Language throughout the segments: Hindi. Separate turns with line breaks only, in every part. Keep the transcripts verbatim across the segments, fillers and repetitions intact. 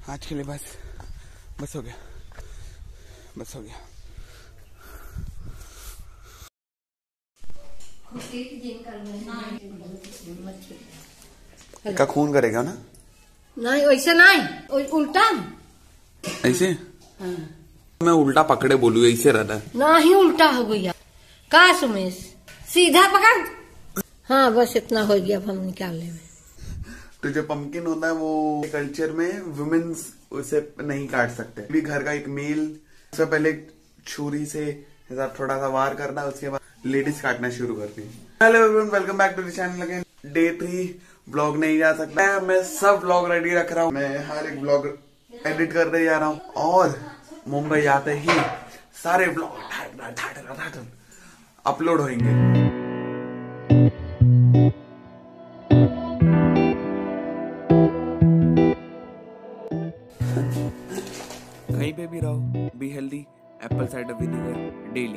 आज के लिए बस बस हो गया, बस हो गया। का खून करेगा ना?
नहीं वैसे नहीं, उल्टा
ऐसे। हाँ। मैं उल्टा पकड़े बोलू ऐसे रहता है।
नहीं उल्टा हो गया का सुमेश, सीधा पकड़। हाँ बस इतना हो गया, अब हम निकालने में।
तो जो पंपकिन होता है वो कल्चर में वुमेन्स उसे नहीं काट सकते। भी घर का एक मेल उससे पहले छुरी से थोड़ा सा वार करना, उसके बाद लेडीज काटना शुरू करती है। Hello everyone, welcome back to the channel again. Day three blog नहीं जा सकता, मैं सब ब्लॉग रेडी रख रहा हूँ। मैं हर एक ब्लॉग एडिट करते जा रहा हूँ और मुंबई आते ही सारे ब्लॉग अपलोड होंगे। कहीं पे भी रहो, be healthy, apple cider vinegar daily.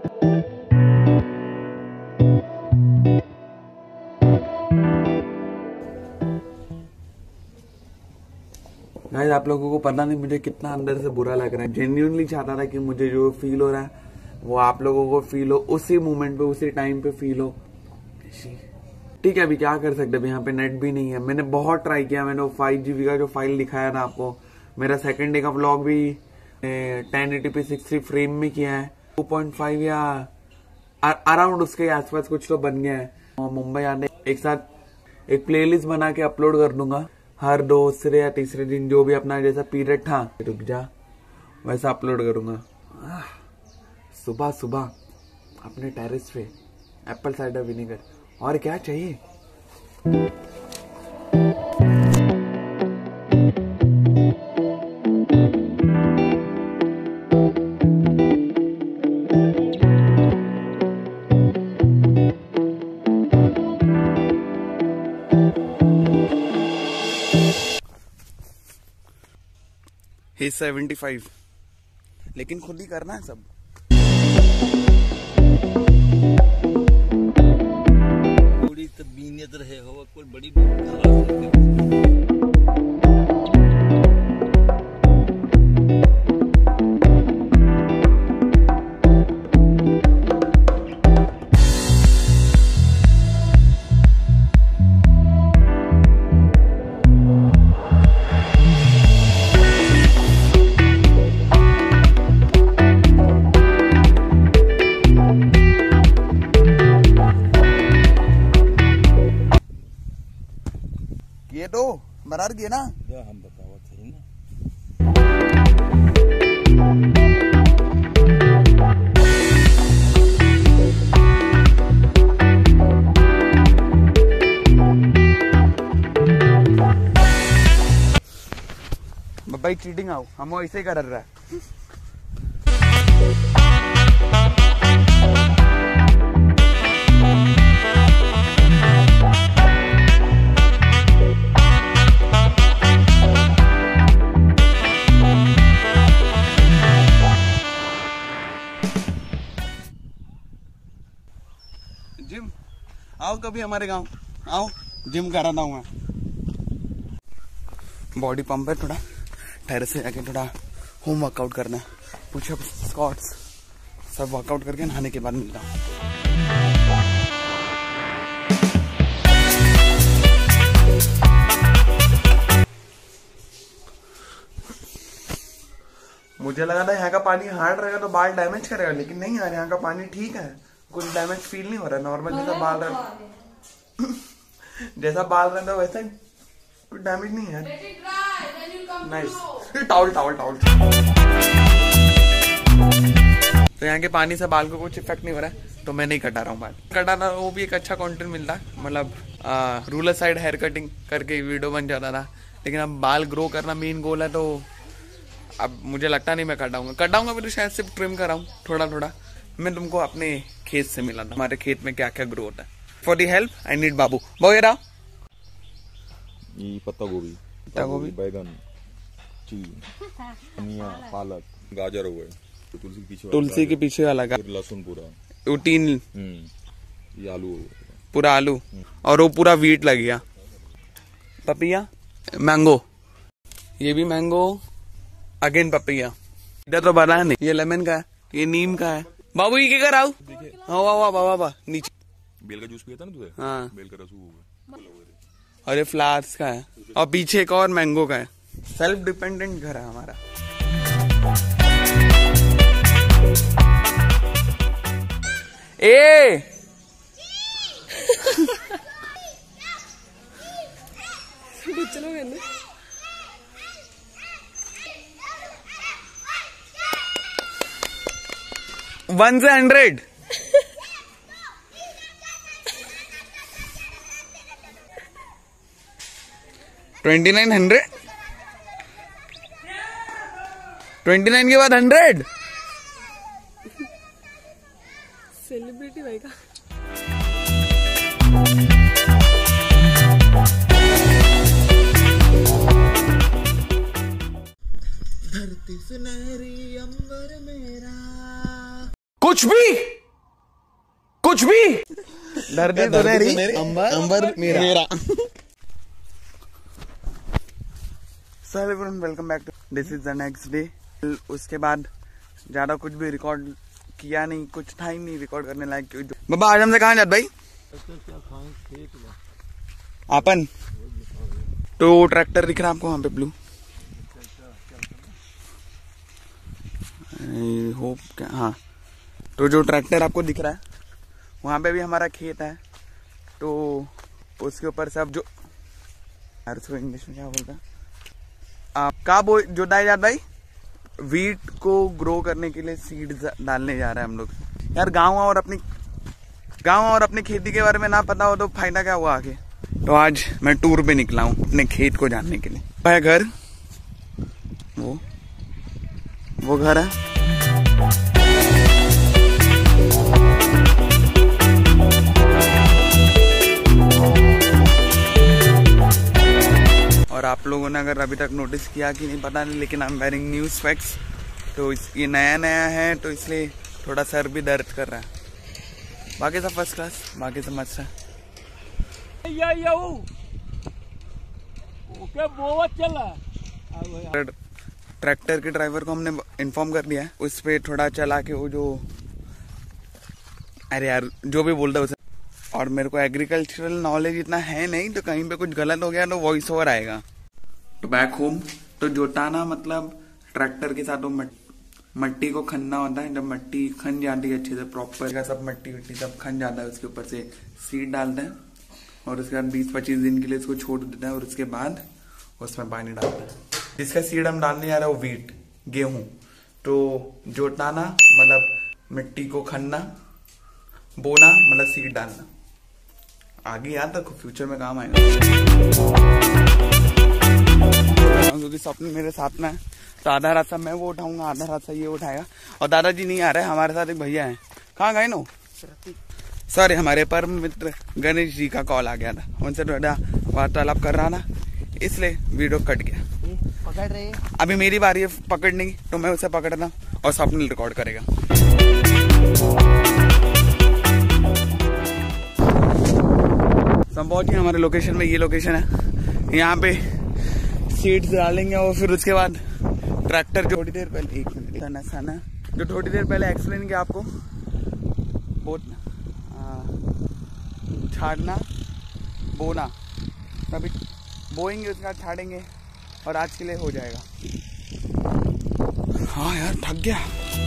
Guys आप लोगों को पता नहीं मुझे कितना अंदर से बुरा लग रहा है। जेन्युइनली चाहता था कि मुझे जो फील हो रहा है वो आप लोगों को फील हो, उसी मोमेंट पे उसी टाइम पे फील हो। ठीक है, अभी क्या कर सकते, अभी यहाँ पे नेट भी नहीं है। मैंने बहुत ट्राई किया, मैंने वो फाइव जीबी का जो फाइल दिखाया था आपको, मेरा सेकंड डे का व्लॉग भी ten eighty p sixty frame में किया है। टू पॉइंट फाइव या अराउंड उसके आसपास कुछ तो बन गया है। मुंबई आने एक साथ एक प्लेलिस्ट बना के अपलोड कर दूंगा हर दूसरे या तीसरे दिन, जो भी अपना जैसा पीरियड था रुक जा वैसा अपलोड करूंगा। सुबह सुबह अपने टेरेस पे एप्पल साइडर विनेगर, और क्या चाहिए। He's सेवेंटी फाइव, लेकिन खुद ही करना है सब।
थोड़ी तबीयत रहे हो, कोई बड़ी
ये तो बराबर गया ना।
हम बताओ थे ना।
भाई चीटिंग आओ, हम ऐसे ही कर रहा है। जिम आओ कभी हमारे गांव, आओ जिम कराता हूँ मैं। बॉडी पंप है, थोड़ा टेरेस से जाके थोड़ा होम वर्कआउट करना है, पुशअप स्क्वाट्स सब वर्कआउट करके नहाने के बाद मिलता हूँ। मुझे लगा था यहाँ का पानी हार्ड रहेगा तो बाल डैमेज करेगा, लेकिन नहीं यार, यहाँ का पानी ठीक है, कुछ डैमेज फील नहीं हो रहा है। नॉर्मल जैसा बाल रहा जैसा बाल रहता है वैसा कुछ डैमेज नहीं है। नाइस। टॉवल टॉवल टॉवल तो यहाँ के पानी से बाल को कुछ इफेक्ट नहीं हो रहा है, तो मैं नहीं कटा रहा हूँ बाल। कटाना वो भी एक अच्छा कंटेंट मिलता है, मतलब रूरल साइड हेयर कटिंग करके वीडियो बन जाता था, लेकिन अब बाल ग्रो करना मेन गोल है, तो अब मुझे लगता नहीं मैं कटाऊंगा। कटाऊंगा भी तो शायद सिर्फ ट्रिम कराऊं थोड़ा थोड़ा। मैं तुमको अपने खेत से मिला था, हमारे खेत में क्या क्या ग्रो होता है। For the help I need बाबू। वगैरह
ये पत्ता गोभी,
पत्ता गोभी,
बैगन, धनिया, पालक, गाजर हो गए, तो तुलसी के पीछे
तुलसी के पीछे वाला,
लहसुन पूरा,
वो तीन,
ये आलू
पूरा आलू, और वो पूरा वीट लग गया। पपिया, मैंगो, ये भी मैंगो, अगेन पपैया। इधर तो बना नहीं, ये लेमन का है, ये नीम का है। बाबू ये क्या कराऊ? हाँ वाह वाह वाह वाह नीचे।
बेल का जूस पिया था ना तुझे?
हाँ
बेल का रस होगा।
और ये फ्लावर्स का है और पीछे एक और मैंगो का है। सेल्फ डिपेंडेंट घर है हमारा। ए
चलो मैंने
वन से hundred. Twenty nine hundred, twenty nine के बाद हंड्रेड।
सेलिब्रिटी भाई का
धरती सुनहरी अंबर मेरा,
कुछ भी कुछ भी धरती सुनहरी
अंबर अंबर मेरा, मेरा।
So hello everyone, welcome back to this is the next day. उसके बाद ज्यादा कुछ भी रिकॉर्ड किया नहीं, कुछ था ही नहीं रिकॉर्ड करने लायक। बाबा आज हमसे कहाँ जात भाई? आपन तो ट्रैक्टर दिख रहा है आपको वहां पे ब्लू, होप क्या, हाँ तो जो ट्रैक्टर आपको दिख रहा है वहां पे भी हमारा खेत है। तो उसके ऊपर सब जो इंग्लिश में क्या बोलता है आप का बो जोताया जाता है, वीट को ग्रो करने के लिए सीड्स डालने जा रहे हैं हम लोग। यार गांव और अपनी गांव और अपनी खेती के बारे में ना पता हो तो फायदा क्या हुआ आगे। तो आज मैं टूर पे निकला हूँ अपने खेत को जानने के लिए। है घर, वो वो घर है। और आप लोगों ने अगर अभी तक नोटिस किया कि नहीं पता नहीं, लेकिन I am wearing new specs. तो इस, ये नया नया है तो इसलिए थोड़ा सर भी दर्द कर रहा है। बाकी सब फर्स्ट क्लास, बाकी सब मस्त है। ट्रैक्टर के ड्राइवर को हमने इन्फॉर्म कर दिया है, उस पे थोड़ा चला के वो जो अरे यार जो भी बोलता है उसे। और मेरे को एग्रीकल्चरल नॉलेज इतना है नहीं, तो कहीं पे कुछ गलत हो गया तो वॉइस ओवर आएगा। तो बैक होम तो जोताना मतलब ट्रैक्टर के साथ वो मट्टी को खनना होता है। जब मट्टी खन जाती है अच्छे से प्रॉपर का, सब मट्टी वट्टी सब खन जाता है, उसके ऊपर से सीड डालते हैं और उसके बाद बीस पच्चीस दिन के लिए इसको छोड़ देते हैं और उसके बाद उसमें पानी डालते हैं। जिसका सीड हम डालने जा रहे हैं वो वीट, गेहूं। तो जोताना मतलब मिट्टी को खनना, बोना मतलब सीड डालना। आगे याद तक फ्यूचर में काम आएगा, क्योंकि सपने मेरे साथ में है। तो आधा रास्ता मैं वो उठाऊंगा, आधा रास्ता ये उठाएगा। और दादाजी नहीं आ रहे, हमारे साथ एक भैया है। कहाँ गए नो? सॉरी, हमारे परम मित्र गणेश जी का कॉल आ गया था, उनसे थोड़ा वार्तालाप कर रहा था, इसलिए वीडियो कट गया।
पकड़ रहे
अभी मेरी बारी है पकड़ने की, तो मैं उसे पकड़ना और स्वप्निल रिकॉर्ड करेगा। हम पहुंच गए हमारे लोकेशन में। ये लोकेशन है, यहाँ पे सीड्स डालेंगे और फिर उसके बाद ट्रैक्टर जो थोड़ी देर पहले एक मिनट खाना खाना जो थोड़ी देर पहले एक्सप्लेन किया आपको, बोना छाड़ना बोना, तभी बोएंगे उसके बाद छाड़ेंगे और आज के लिए हो जाएगा। हाँ यार थक गया।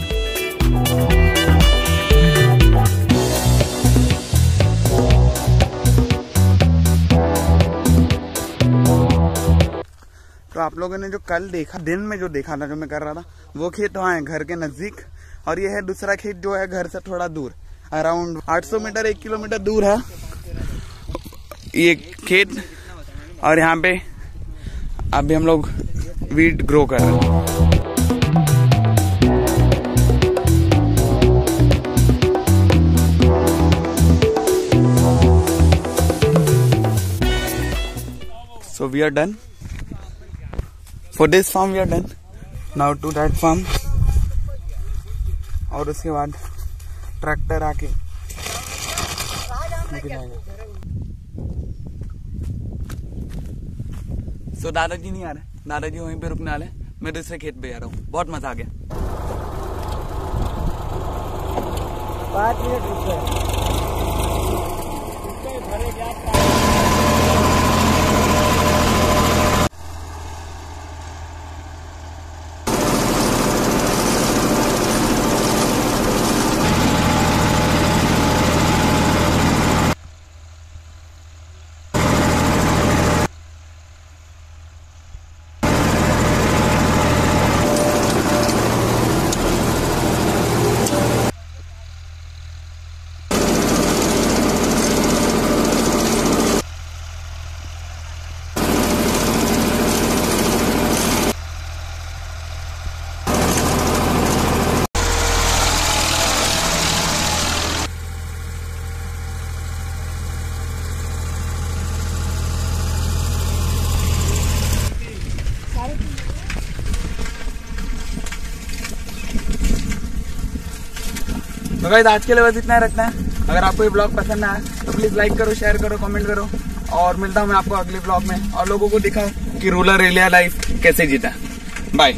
तो आप लोगों ने जो कल देखा, दिन में जो देखा था, जो मैं कर रहा था, वो खेत वहाँ है घर के नजदीक। और ये है दूसरा खेत जो है घर से थोड़ा दूर, अराउंड आठ सौ मीटर एक किलोमीटर दूर है ये खेत। और यहाँ पे अभी हम लोग वीट ग्रो कर रहे हैं। So we are done. For this farm we are done. Now to that farm. और उसके बाद ट्रैक्टर आके सो दादाजी नहीं आ रहे, दादाजी वहीं पे रुकने वाले, मैं दूसरे खेत पे जा रहा हूँ। बहुत मजा आ गया।
पाँच मिनट रुक गए।
तो गाइस आज के लिए बस इतना ही रखना है। अगर आपको ये ब्लॉग पसंद आया तो प्लीज लाइक करो, शेयर करो, कमेंट करो और मिलता हूँ मैं आपको अगले ब्लॉग में और लोगों को दिखाओ कि रूरल एरिया लाइफ कैसे जीता। बाय।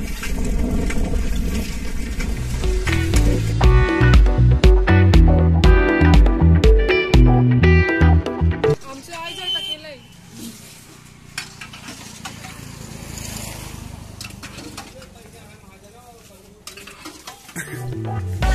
आमचे आई जात अकेले